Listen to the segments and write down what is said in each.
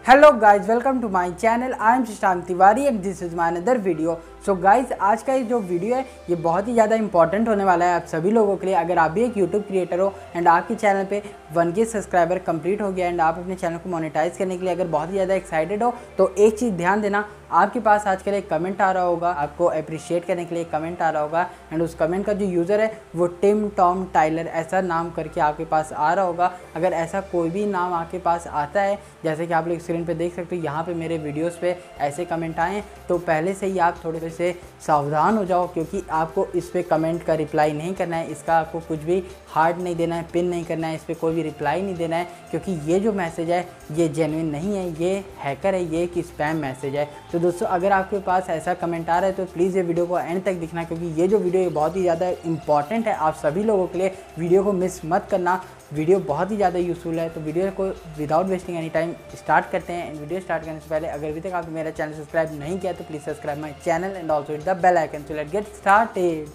Hello guys, welcome to my channel. I am Shashank Tiwari and this is my another video. So guys, आज का ये जो video है ये बहुत ही ज़्यादा इंपॉर्टेंट होने वाला है आप सभी लोगों के लिए। अगर आप भी एक यूट्यूब क्रिएटर हो एंड आपके चैनल पे 1K सब्सक्राइबर कंप्लीट हो गया एंड आप अपने चैनल को मोनेटाइज करने के लिए अगर बहुत ही ज़्यादा एक्साइटेड हो तो एक चीज़ ध्यान देना, आपके पास आजकल एक कमेंट आ रहा होगा, आपको अप्रिशिएट करने के लिए एक कमेंट आ रहा होगा एंड उस कमेंट का जो यूज़र है वो टिम टॉम टाइलर ऐसा नाम करके आपके पास आ रहा होगा। अगर ऐसा कोई भी नाम आपके पास आता है, जैसे कि आप लोग स्क्रीन पे देख सकते हो, यहाँ पे मेरे वीडियोस पे ऐसे कमेंट आए हैं, तो पहले से ही आप थोड़े से सावधान हो जाओ, क्योंकि आपको इस पे कमेंट का रिप्लाई नहीं करना है, इसका आपको कुछ भी हार्ट नहीं देना है, पिन नहीं करना है, इस पर कोई भी रिप्लाई नहीं देना है, क्योंकि ये जो मैसेज है ये जेन्युइन नहीं है, ये हैकर है, ये एक स्पैम मैसेज है। तो दोस्तों, अगर आपके पास ऐसा कमेंट आ रहा है तो प्लीज़ ये वीडियो को एंड तक दिखना, क्योंकि ये जो वीडियो है बहुत ही ज़्यादा इंपॉर्टेंट है आप सभी लोगों के लिए। वीडियो को मिस मत करना, वीडियो बहुत ही ज़्यादा यूज़फुल है। तो वीडियो को without wasting any time start करते हैं। एंड वीडियो स्टार्ट करने से पहले अगर अभी तक आपने मेरा चैनल सब्सक्राइब नहीं किया तो please subscribe my channel and also hit the bell icon. So let's get started.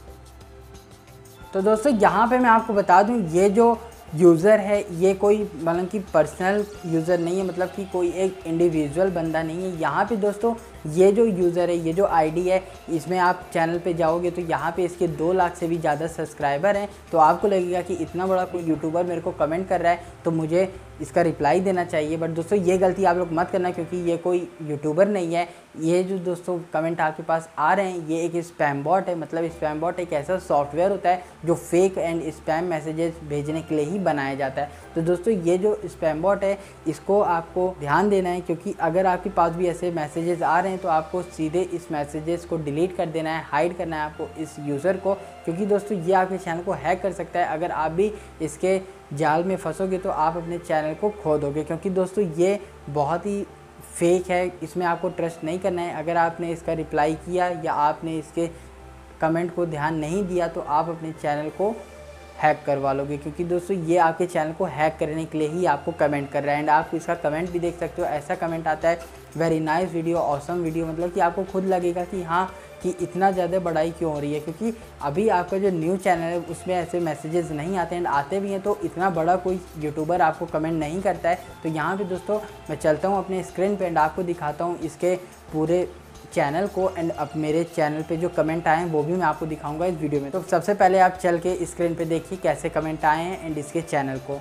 तो दोस्तों, यहाँ पे मैं आपको बता दूँ, ये जो यूज़र है ये कोई मतलब कि पर्सनल यूज़र नहीं है, मतलब कि कोई एक इंडिविजुअल बंदा नहीं है। यहाँ पे दोस्तों ये जो यूज़र है, ये जो आईडी है, इसमें आप चैनल पे जाओगे तो यहाँ पे इसके 2 लाख से भी ज़्यादा सब्सक्राइबर हैं। तो आपको लगेगा कि इतना बड़ा कोई यूट्यूबर मेरे को कमेंट कर रहा है तो मुझे इसका रिप्लाई देना चाहिए। बट दोस्तों, ये गलती आप लोग मत करना, क्योंकि ये कोई यूट्यूबर नहीं है। ये जो दोस्तों कमेंट आपके पास आ रहे हैं ये एक स्पैम बॉट है। मतलब स्पैम बॉट एक ऐसा सॉफ्टवेयर होता है जो फेक एंड स्पैम मैसेजेस भेजने के लिए ही बनाया जाता है। तो दोस्तों, ये जो स्पैम बॉट है इसको आपको ध्यान देना है, क्योंकि अगर आपके पास भी ऐसे मैसेजेस आ रहे हैं तो आपको सीधे इस मैसेजेस को डिलीट कर देना है, हाइड करना है आपको इस यूज़र को, क्योंकि दोस्तों ये आपके चैनल को हैक कर सकता है। अगर आप भी इसके जाल में फंसोगे तो आप अपने चैनल को खो दोगे, क्योंकि दोस्तों ये बहुत ही फेक है, इसमें आपको ट्रस्ट नहीं करना है। अगर आपने इसका रिप्लाई किया या आपने इसके कमेंट को ध्यान नहीं दिया तो आप अपने चैनल को हैक करवा लोगे, क्योंकि दोस्तों ये आपके चैनल को हैक करने के लिए ही आपको कमेंट कर रहा है। एंड आप इसका कमेंट भी देख सकते हो, ऐसा कमेंट आता है, very nice video, awesome video. मतलब कि आपको खुद लगेगा कि हाँ, कि इतना ज़्यादा बढ़ाई क्यों हो रही है, क्योंकि अभी आपका जो न्यू चैनल है उसमें ऐसे मैसेजेस नहीं आते हैं, आते भी हैं तो इतना बड़ा कोई यूट्यूबर आपको कमेंट नहीं करता है। तो यहाँ पे दोस्तों मैं चलता हूँ अपने स्क्रीन पे एंड आपको दिखाता हूँ इसके पूरे चैनल को। एंड अब मेरे चैनल पे जो कमेंट आए हैं वो भी मैं आपको दिखाऊंगा इस वीडियो में। तो सबसे पहले आप चल के स्क्रीन पे देखिए कैसे कमेंट आए हैं एंड इसके चैनल को।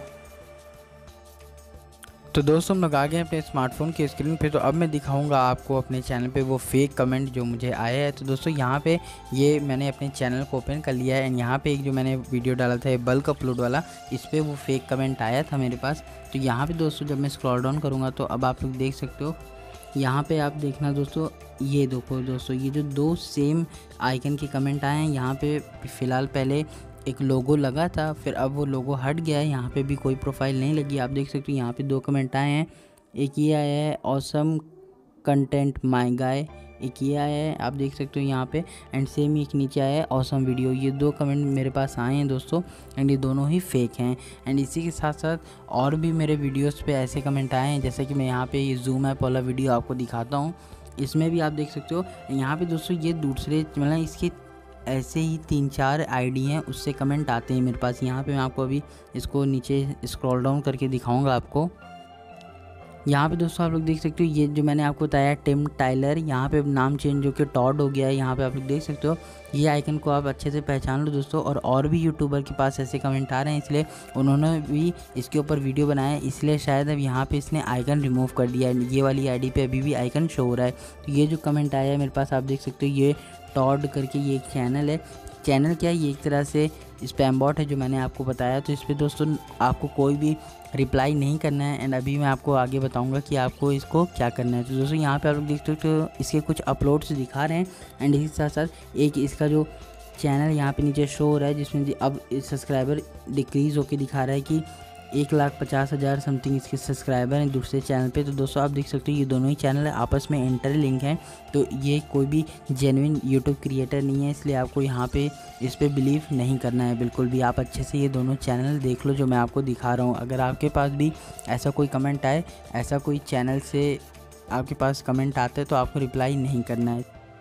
तो दोस्तों, हम लोग आ गए अपने स्मार्टफोन के स्क्रीन पे। तो अब मैं दिखाऊंगा आपको अपने चैनल पे वो फेक कमेंट जो मुझे आया है। तो दोस्तों, यहाँ पे ये मैंने अपने चैनल को ओपन कर लिया है एंड यहाँ पे एक जो मैंने वीडियो डाला था बल्क अपलोड वाला, इस पर वो फेक कमेंट आया था मेरे पास। तो यहाँ पे दोस्तों जब मैं स्क्रॉल डाउन करूँगा तो अब आप लोग देख सकते हो, यहाँ पे आप देखना दोस्तों, ये देखो दोस्तों, ये जो 2 सेम आइकन के कमेंट आए हैं, यहाँ पे फ़िलहाल पहले एक लोगो लगा था, फिर अब वो लोगो हट गया है, यहाँ पे भी कोई प्रोफाइल नहीं लगी। आप देख सकते हो यहाँ पे 2 कमेंट आए हैं, एक ये आया है ऑसम कंटेंट माय गाय, एक ये आया है आप देख सकते हो यहाँ पे, एंड सेम एक नीचे आया है ऑसम वीडियो। ये 2 कमेंट मेरे पास आए हैं दोस्तों एंड ये दोनों ही फेक हैं। एंड इसी के साथ साथ और भी मेरे वीडियोस पे ऐसे कमेंट आए हैं, जैसे कि मैं यहाँ पे ये जूम ऐप वाला वीडियो आपको दिखाता हूँ, इसमें भी आप देख सकते हो। यहाँ पे दोस्तों ये दूसरे मतलब इसके ऐसे ही 3-4 आईडी हैं, उससे कमेंट आते हैं मेरे पास। यहाँ पे मैं आपको अभी इसको नीचे स्क्रॉल डाउन करके दिखाऊंगा आपको। यहाँ पे दोस्तों आप लोग देख सकते हो, ये जो मैंने आपको बताया टिम टाइलर, यहाँ पे नाम चेंज होकर टॉड हो गया है। यहाँ पे आप लोग देख सकते हो, ये आइकन को आप अच्छे से पहचान लो दोस्तों। और भी यूट्यूबर के पास ऐसे कमेंट आ रहे हैं, इसलिए उन्होंने भी इसके ऊपर वीडियो बनाया, इसलिए शायद अब यहाँ पे इसने आइकन रिमूव कर दिया है। ये वाली आईडी पे अभी भी आइकन शो हो रहा है। तो ये जो कमेंट आया है मेरे पास, आप देख सकते हो, ये टॉड करके ये एक चैनल है। चैनल क्या है, ये एक तरह से स्पैम बॉट है जो मैंने आपको बताया। तो इस पर दोस्तों आपको कोई भी रिप्लाई नहीं करना है एंड अभी मैं आपको आगे बताऊंगा कि आपको इसको क्या करना है। तो दोस्तों यहाँ पे आप लोग देख सकते हो, इसके कुछ अपलोड्स दिखा रहे हैं एंड इसी के साथ साथ एक इसका जो चैनल यहाँ पे नीचे शो हो रहा है, जिसमें अब सब्सक्राइबर डिक्रीज़ होकर दिखा रहा है कि 1,50,000 समथिंग इसके सब्सक्राइबर हैं दूसरे चैनल पे। तो दोस्तों आप देख सकते हो ये दोनों ही चैनल आपस में इंटरलिंक हैं, तो ये कोई भी जेन्युइन यूट्यूब क्रिएटर नहीं है, इसलिए आपको यहाँ पे इस पर बिलीव नहीं करना है बिल्कुल भी। आप अच्छे से ये दोनों चैनल देख लो जो मैं आपको दिखा रहा हूँ। अगर आपके पास भी ऐसा कोई कमेंट आए, ऐसा कोई चैनल से आपके पास कमेंट आते हैं तो आपको रिप्लाई नहीं करना है।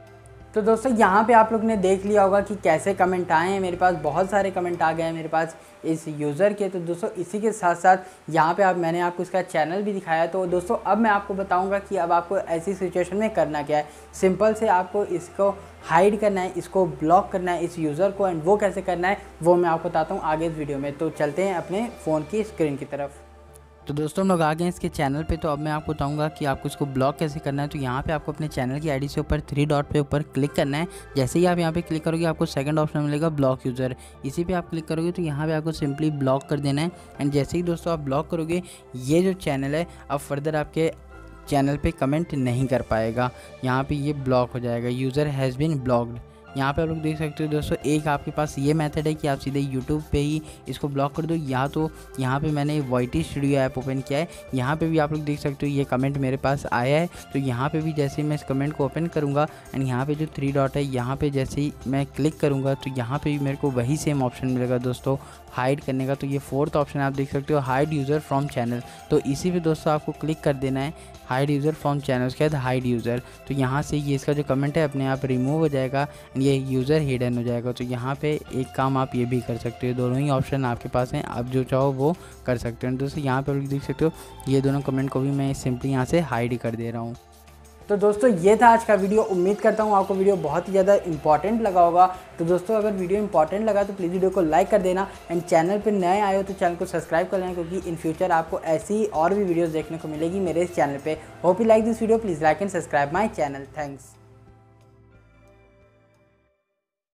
तो दोस्तों यहाँ पे आप लोग ने देख लिया होगा कि कैसे कमेंट आए हैं। मेरे पास बहुत सारे कमेंट आ गए हैं मेरे पास इस यूज़र के। तो दोस्तों इसी के साथ साथ यहाँ पे मैंने आपको इसका चैनल भी दिखाया। तो दोस्तों अब मैं आपको बताऊँगा कि अब आपको ऐसी सिचुएशन में करना क्या है। सिंपल से आपको इसको हाइड करना है, इसको ब्लॉक करना है इस यूज़र को, एंड वो कैसे करना है वो मैं आपको बताता हूँ आगे इस वीडियो में। तो चलते हैं अपने फ़ोन की स्क्रीन की तरफ। तो दोस्तों हम लोग आ गए हैं इसके चैनल पे। तो अब मैं आपको बताऊंगा कि आपको इसको ब्लॉक कैसे करना है। तो यहाँ पे आपको अपने चैनल की आईडी से ऊपर 3 डॉट पे ऊपर क्लिक करना है। जैसे ही आप यहाँ पे क्लिक करोगे आपको सेकंड ऑप्शन मिलेगा ब्लॉक यूज़र। इसी पे आप क्लिक करोगे तो यहाँ पे आपको सिंपली ब्लॉक कर देना है। एंड जैसे ही दोस्तों आप ब्लॉक करोगे ये जो चैनल है अब फर्दर आपके चैनल पे कमेंट नहीं कर पाएगा। यहाँ पे ये ब्लॉक हो जाएगा, यूज़र हैज़ बीन ब्लॉक्ड। यहाँ पे आप लोग देख सकते हो दोस्तों, एक आपके पास ये मेथड है कि आप सीधे यूट्यूब पे ही इसको ब्लॉक कर दो, या तो यहाँ पे मैंने YT स्टूडियो ऐप ओपन किया है। यहाँ पे भी आप लोग देख सकते हो ये कमेंट मेरे पास आया है। तो यहाँ पे भी जैसे ही मैं इस कमेंट को ओपन करूँगा एंड यहाँ पे जो 3 डॉट है यहाँ पे जैसे ही मैं क्लिक करूँगा तो यहाँ पे भी मेरे को वही सेम ऑप्शन मिलेगा दोस्तों हाइड करने का। तो ये 4th ऑप्शन आप देख सकते हो, हाइड यूज़र फ्रॉम चैनल। तो इसी पे दोस्तों आपको क्लिक कर देना है, हाइड यूज़र फ्रॉम चैनल, उसके बाद हाइड यूज़र। तो यहाँ से ये इसका जो कमेंट है अपने आप रिमूव हो जाएगा, ये यूज़र हिडन हो जाएगा। तो यहाँ पे एक काम आप ये भी कर सकते हो, दोनों ही ऑप्शन आपके पास हैं, आप जो चाहो वो कर सकते हो। दोस्तों यहाँ पे आप देख सकते हो ये दोनों कमेंट को भी मैं सिंपली यहाँ से हाइड कर दे रहा हूँ। तो दोस्तों ये था आज का वीडियो। उम्मीद करता हूँ आपको वीडियो बहुत ही ज़्यादा इंपॉर्टेंट लगा होगा। तो दोस्तों अगर वीडियो इंपॉर्टेंट लगा तो प्लीज़ वीडियो को लाइक कर देना, एंड चैनल पर नए आए हो तो चैनल को सब्सक्राइब कर लेना, क्योंकि इन फ्यूचर आपको ऐसी और भी वीडियोज़ देखने को मिलेगी मेरे इस चैनल पर। Hope you like this video, please like and subscribe my channel. Thanks.